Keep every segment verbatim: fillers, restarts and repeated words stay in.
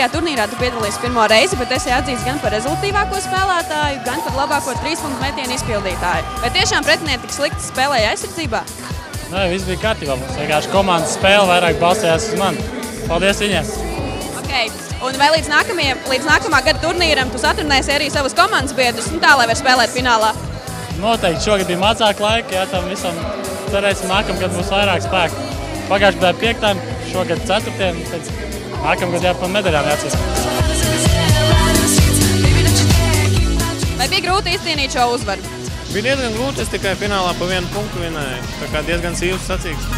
šajā turnīrā tu piedalījies pirmo reizi, bet esi atzīts gan par rezultātīvāko spēlētāju, gan par labāko trīspunktu metienu izpildītāju. Vai tiešām pretinieki tik slikti spēlēja aizsardzībā? Nē, viss bija kārtībā. Mums vienkārši komandas spēle vairāk balstījās uz mani. Paldies viņiem! Okay. Un vai līdz, līdz nākamā gada turnīram tu satrunēsi arī savus komandas biedrus, nu tā, lai var spēlēt finālā? Noteikti. Šogad bija mazāk laika, jā, tam visam cerēsim nākamgad būs vairāk spēku. Pagājušajā gadā piektiem, šogad ceturtiem, pēc nākamgad jāpam medaļām jācīst. Vai bija grūti izcīnīt šo uzvaru? Bija diezgan grūti, es tikai finālā pa vienu punktu vinēju, tā kā diezgan sīvs sacīgs.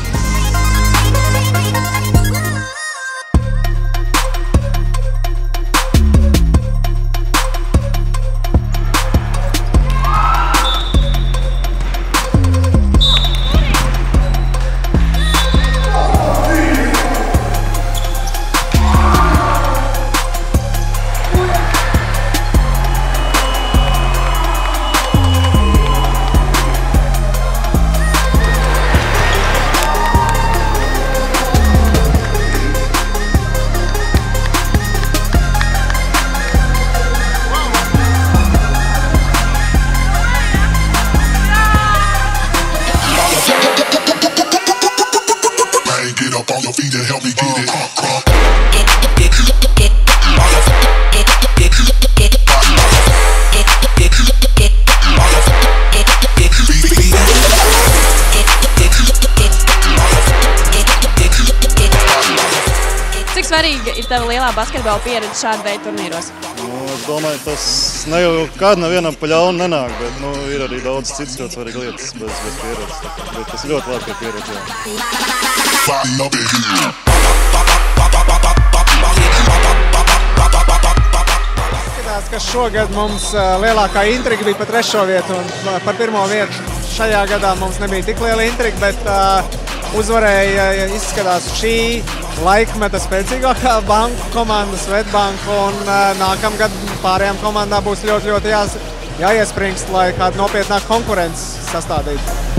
On your feet and help me get it. Cik svarīga ir tava lielā basketbola pieredze šāda veida turnīros? Nu, es domāju, tas ne jau kādu nevienam pa ļaunu nenāk, bet nu, ir arī daudz citas ļoti svarīgas lietas bez, bez pieredzes. Bet tas ļoti labi, ka pieredze, jā. Skatās, ka šogad mums lielākā intriga bija par trešo vietu un par pirmo vietu. Šajā gadā mums nebija tik liela intriga, bet uh, uzvarēja izskatās šī laikmeta spēcīgākā banku komanda Svetbank, un uh, nākamgad pārējām komandām būs ļoti, ļoti jā, jāiespringst, lai kādu nopietnāku konkurenci sastādītu.